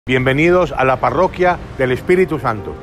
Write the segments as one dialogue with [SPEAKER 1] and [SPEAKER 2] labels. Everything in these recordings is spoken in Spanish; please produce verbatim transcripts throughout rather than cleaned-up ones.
[SPEAKER 1] Bienvenidos a la parroquia del Espíritu Santo.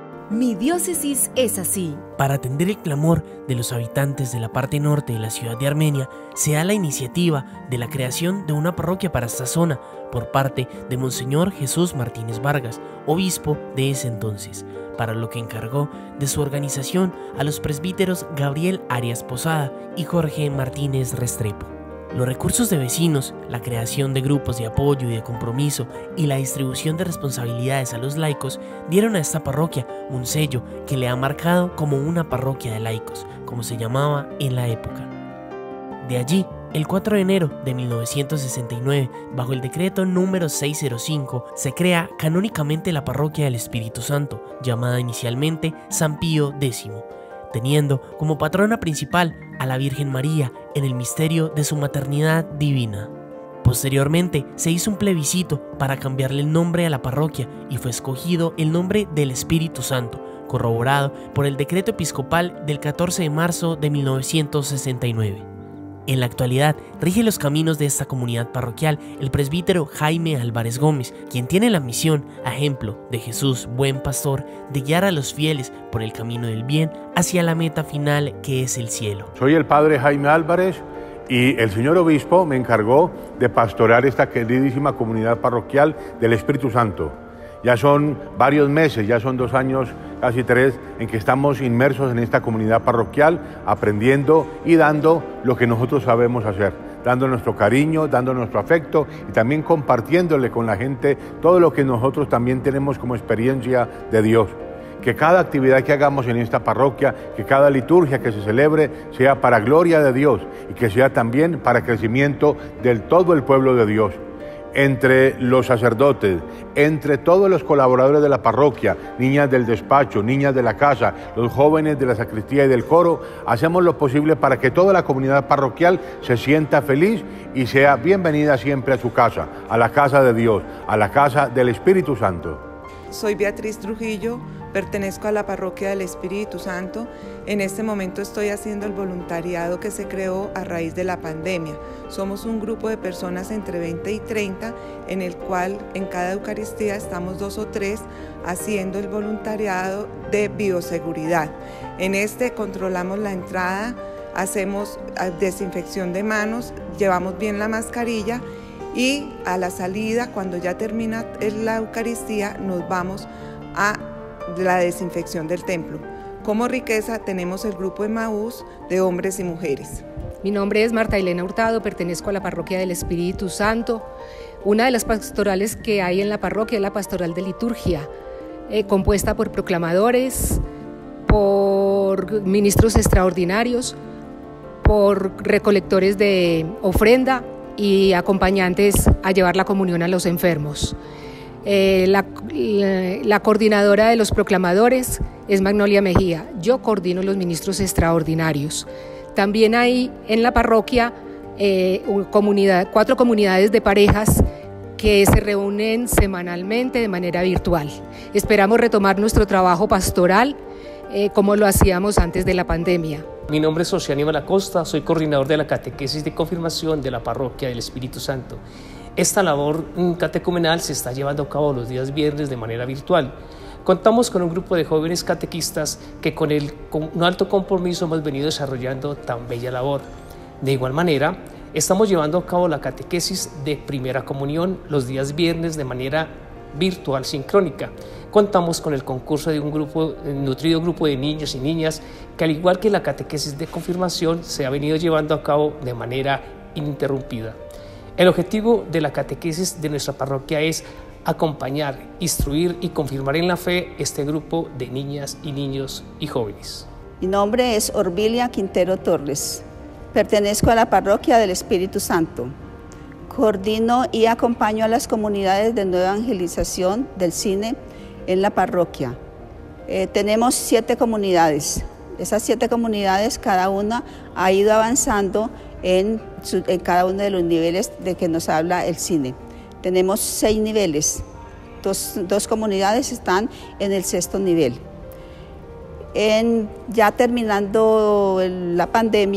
[SPEAKER 2] Mi diócesis es así.
[SPEAKER 3] Para atender el clamor de los habitantes de la parte norte de la ciudad de Armenia, se da la iniciativa de la creación de una parroquia para esta zona por parte de Monseñor Jesús Martínez Vargas, obispo de ese entonces, para lo que encargó de su organización a los presbíteros Gabriel Arias Posada y Jorge Martínez Restrepo. Los recursos de vecinos, la creación de grupos de apoyo y de compromiso y la distribución de responsabilidades a los laicos dieron a esta parroquia un sello que le ha marcado como una parroquia de laicos, como se llamaba en la época. De allí, el cuatro de enero de mil novecientos sesenta y nueve, bajo el decreto número seiscientos cinco, se crea canónicamente la parroquia del Espíritu Santo, llamada inicialmente San Pío décimo, teniendo como patrona principal a la Virgen María en el misterio de su maternidad divina. Posteriormente se hizo un plebiscito para cambiarle el nombre a la parroquia y fue escogido el nombre del Espíritu Santo, corroborado por el decreto episcopal del catorce de marzo de mil novecientos sesenta y nueve. En la actualidad rige los caminos de esta comunidad parroquial el presbítero Jaime Álvarez Gómez, quien tiene la misión, a ejemplo de Jesús, buen pastor, de guiar a los fieles por el camino del bien hacia la meta final que es el cielo.
[SPEAKER 1] Soy el padre Jaime Álvarez y el señor obispo me encargó de pastorear esta queridísima comunidad parroquial del Espíritu Santo. Ya son varios meses, ya son dos años, casi tres, en que estamos inmersos en esta comunidad parroquial, aprendiendo y dando lo que nosotros sabemos hacer, dando nuestro cariño, dando nuestro afecto y también compartiéndole con la gente todo lo que nosotros también tenemos como experiencia de Dios. Que cada actividad que hagamos en esta parroquia, que cada liturgia que se celebre, sea para gloria de Dios y que sea también para crecimiento del todo el pueblo de Dios. Entre los sacerdotes, entre todos los colaboradores de la parroquia, niñas del despacho, niñas de la casa, los jóvenes de la sacristía y del coro, hacemos lo posible para que toda la comunidad parroquial se sienta feliz y sea bienvenida siempre a su casa, a la casa de Dios, a la casa del Espíritu Santo.
[SPEAKER 4] Soy Beatriz Trujillo, pertenezco a la parroquia del Espíritu Santo. En este momento estoy haciendo el voluntariado que se creó a raíz de la pandemia. Somos un grupo de personas entre veinte y treinta, en el cual en cada Eucaristía estamos dos o tres haciendo el voluntariado de bioseguridad. En este controlamos la entrada, hacemos desinfección de manos, llevamos bien la mascarilla y a la salida, cuando ya termina la Eucaristía, nos vamos a la desinfección del templo. Como riqueza tenemos el grupo Emaús de hombres y mujeres.
[SPEAKER 5] Mi nombre es Marta Elena Hurtado, pertenezco a la parroquia del Espíritu Santo. Una de las pastorales que hay en la parroquia es la pastoral de liturgia, eh, compuesta por proclamadores, por ministros extraordinarios, por recolectores de ofrenda y acompañantes a llevar la comunión a los enfermos. Eh, la, la, la coordinadora de los proclamadores es Magnolia Mejía. Yo coordino los ministros extraordinarios. También hay en la parroquia eh, comunidad, cuatro comunidades de parejas que se reúnen semanalmente de manera virtual. Esperamos retomar nuestro trabajo pastoral eh, como lo hacíamos antes de la pandemia.
[SPEAKER 6] Mi nombre es José Aníbal Acosta, soy coordinador de la catequesis de confirmación de la parroquia del Espíritu Santo. Esta labor catecumenal se está llevando a cabo los días viernes de manera virtual. Contamos con un grupo de jóvenes catequistas que con, el, con un alto compromiso hemos venido desarrollando tan bella labor. De igual manera, estamos llevando a cabo la catequesis de primera comunión los días viernes de manera virtual sincrónica. Contamos con el concurso de un grupo, un nutrido grupo de niños y niñas que, al igual que la catequesis de confirmación, se ha venido llevando a cabo de manera ininterrumpida. El objetivo de la catequesis de nuestra parroquia es acompañar, instruir y confirmar en la fe este grupo de niñas y niños y jóvenes.
[SPEAKER 7] Mi nombre es Orbilia Quintero Torres. Pertenezco a la parroquia del Espíritu Santo. Coordino y acompaño a las comunidades de nueva evangelización del cine en la parroquia. Eh, tenemos siete comunidades. Esas siete comunidades, cada una ha ido avanzando en, su, en cada uno de los niveles de que nos habla el cine. Tenemos seis niveles. Dos, dos comunidades están en el sexto nivel. En, ya terminando la pandemia,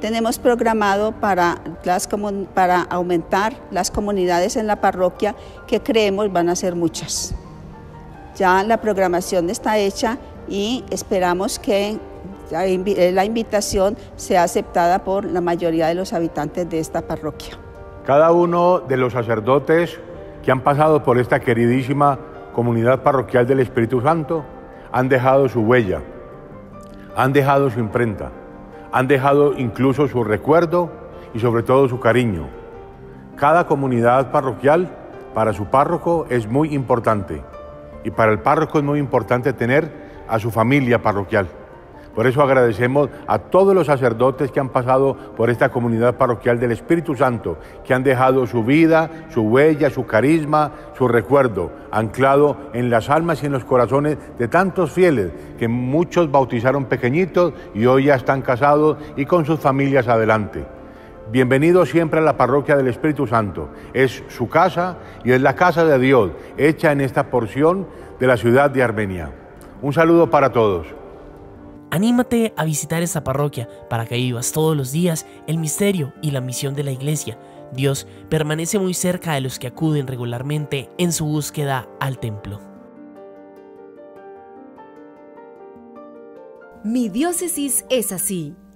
[SPEAKER 7] tenemos programado para, las, para aumentar las comunidades en la parroquia, que creemos van a ser muchas. Ya la programación está hecha y esperamos que la invitación sea aceptada por la mayoría de los habitantes de esta parroquia.
[SPEAKER 1] Cada uno de los sacerdotes que han pasado por esta queridísima comunidad parroquial del Espíritu Santo han dejado su huella, han dejado su imprenta, han dejado incluso su recuerdo y sobre todo su cariño. Cada comunidad parroquial para su párroco es muy importante y para el párroco es muy importante tener a su familia parroquial. Por eso agradecemos a todos los sacerdotes que han pasado por esta comunidad parroquial del Espíritu Santo, que han dejado su vida, su huella, su carisma, su recuerdo, anclado en las almas y en los corazones de tantos fieles, que muchos bautizaron pequeñitos y hoy ya están casados y con sus familias adelante. Bienvenidos siempre a la parroquia del Espíritu Santo. Es su casa y es la casa de Dios, hecha en esta porción de la ciudad de Armenia. Un saludo para todos.
[SPEAKER 3] Anímate a visitar esta parroquia para que vivas todos los días el misterio y la misión de la Iglesia. Dios permanece muy cerca de los que acuden regularmente en su búsqueda al templo.
[SPEAKER 2] Mi diócesis es así.